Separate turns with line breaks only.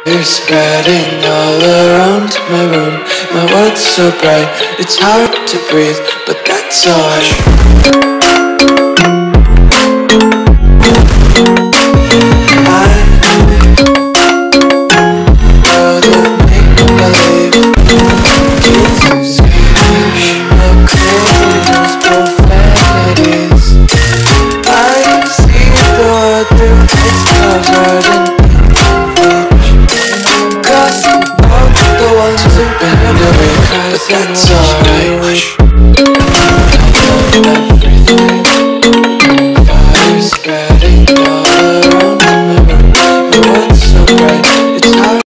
You're spreading all around my room. My world's so bright, it's hard to breathe, but that's alright. That's all.